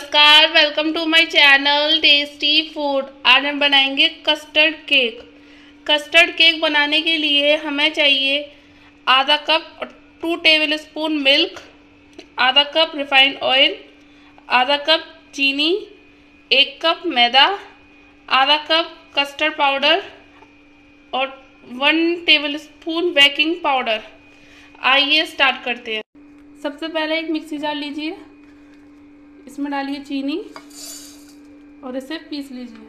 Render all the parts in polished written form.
नमस्कार, welcome to my channel tasty food. आज हम बनाएंगे कस्टर्ड केक। कस्टर्ड केक बनाने के लिए हमें चाहिए आधा कप 2 टेबलस्पून मिल्क, आधा कप रिफाइंड ऑयल, आधा कप चीनी, 1 कप मैदा, आधा कप कस्टर्ड पाउडर और 1 टेबलस्पून बेकिंग पाउडर। आइए स्टार्ट करते हैं। सबसे पहले एक मिक्सी जार लीजिए, इसमें डालिए चीनी और इसे पीस लीजिए।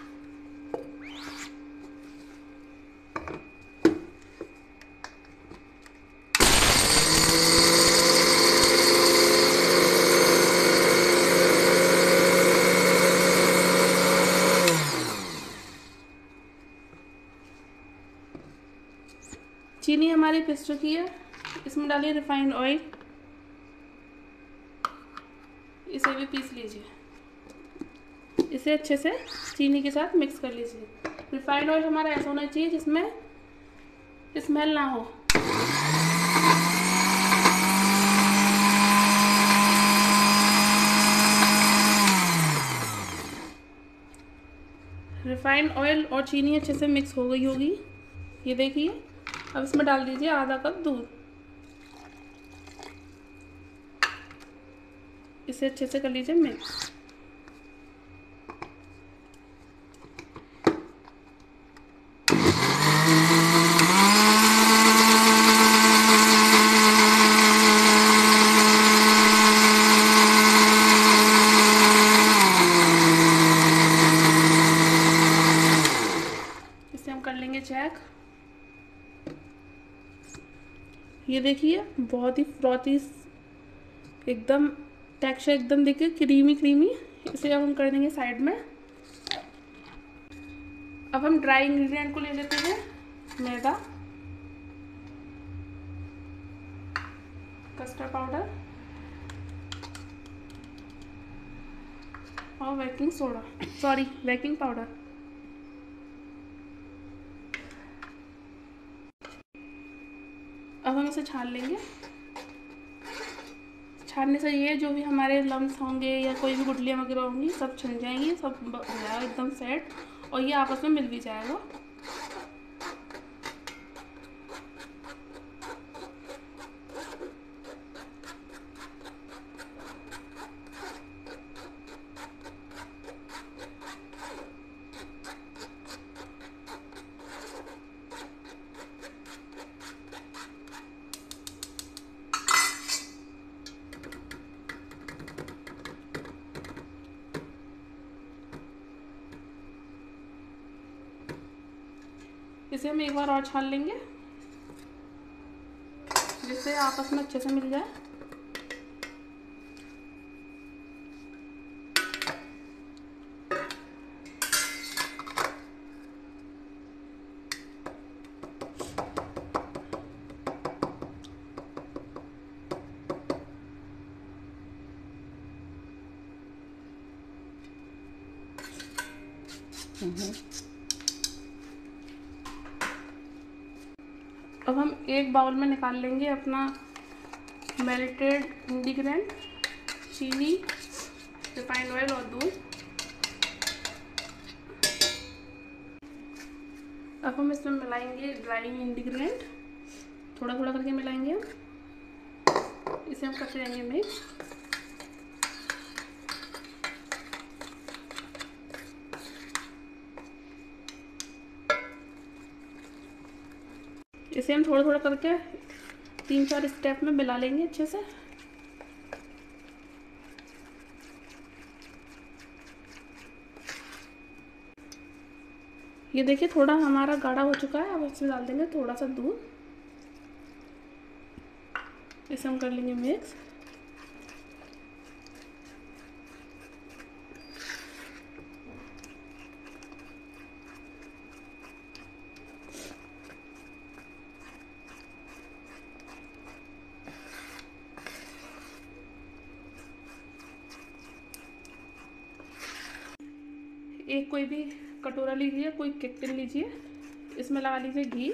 चीनी हमारी पिस चुकी है, इसमें डालिए रिफाइंड ऑयल, इसे भी पीस लीजिए। इसे अच्छे से चीनी के साथ मिक्स कर लीजिए। रिफाइंड ऑयल हमारा ऐसा होना चाहिए जिसमें स्मेल ना हो। रिफाइंड ऑयल और चीनी अच्छे से मिक्स हो गई होगी, ये देखिए। अब इसमें डाल दीजिए आधा कप दूध, इसे अच्छे से कर लीजिए मिक्स। इसे हम कर लेंगे चेक। ये देखिए बहुत ही फ्रॉथी एकदम टेक्सचर, एकदम देखिए क्रीमी क्रीमी। इसे अब हम कर देंगे साइड में। अब हम ड्राई इंग्रेडिएंट को ले लेते हैं। मैदा, कस्टर्ड पाउडर और बेकिंग पाउडर। अब हम इसे छान लेंगे। छानने से ये जो भी हमारे लम्स होंगे या कोई भी गुठलियाँ वगैरह होंगी सब छन जाएंगी, सब हो जाएगा एकदम सेट और ये आपस में मिल भी जाएगा। इसे हम एक बार और छान लेंगे जिससे आपस में अच्छे से मिल जाए। अब हम एक बाउल में निकाल लेंगे अपना मेल्टेड इंग्रेडिएंट, चीनी, रिफाइंड ऑयल और दूध। अब हम इसमें मिलाएंगे ड्राई इंग्रेडिएंट, थोड़ा थोड़ा करके मिलाएंगे हम। इसे हम करते रहेंगे मिक्स। इसे हम थोड़ा थोड़ा करके 3-4 स्टेप में मिला लेंगे अच्छे से। ये देखिए थोड़ा हमारा गाढ़ा हो चुका है। अब इसमें डाल देंगे थोड़ा सा दूध, इसे हम कर लेंगे मिक्स। एक कोई भी कटोरा लीजिए, कोई केक टिन लीजिए, इसमें लगा लीजिए घी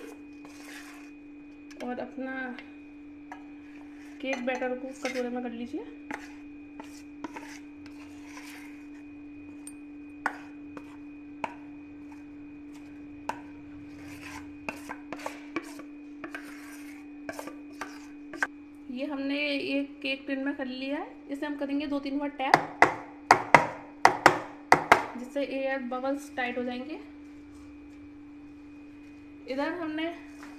और अपना केक बैटर को कटोरे में कर लीजिए। ये हमने एक केक टिन में कर लिया है, इसे हम करेंगे 2-3 बार टैप, जिससे एयर बबल्स टाइट हो जाएंगे। इधर हमने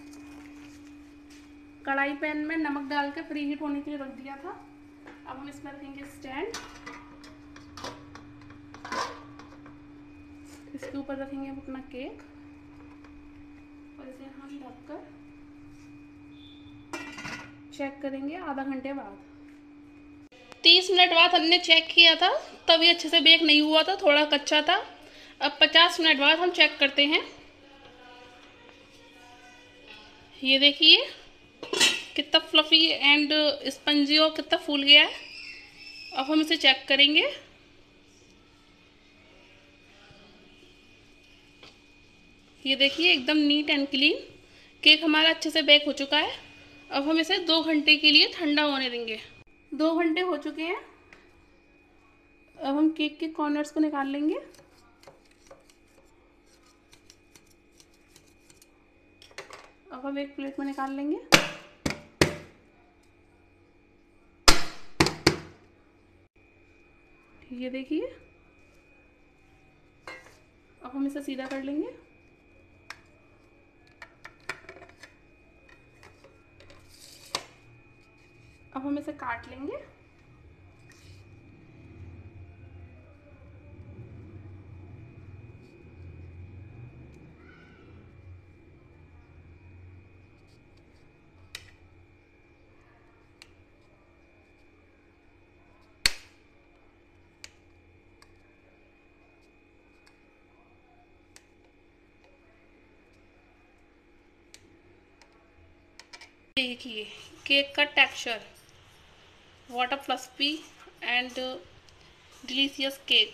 कढ़ाई पैन में नमक डाल के प्री हीट होने के लिए रख दिया था। अब हम इसमें रखेंगे स्टैंड, इसके ऊपर रखेंगे हम अपना केक और इसे हम ढककर चेक करेंगे आधा घंटे बाद। 30 मिनट बाद हमने चेक किया था, तब ये अच्छे से बेक नहीं हुआ था, थोड़ा कच्चा था। अब 50 मिनट बाद हम चेक करते हैं। ये देखिए कितना फ्लफी एंड स्पंजी और कितना फूल गया है। अब हम इसे चेक करेंगे। ये देखिए एकदम नीट एंड क्लीन केक हमारा अच्छे से बेक हो चुका है। अब हम इसे 2 घंटे के लिए ठंडा होने देंगे। 2 घंटे हो चुके हैं। अब हम केक के कॉर्नर्स को निकाल लेंगे। अब हम एक प्लेट में निकाल लेंगे। ये देखिए, अब हम इसे सीधा कर लेंगे। अब हम इसे काट लेंगे। देखिए केक का texture, what a fluffy and delicious cake.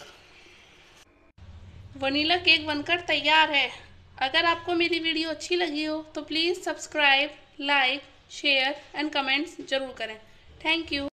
Vanilla cake बनकर तैयार है। अगर आपको मेरी वीडियो अच्छी लगी हो तो please subscribe, like, share and comments ज़रूर करें। Thank you.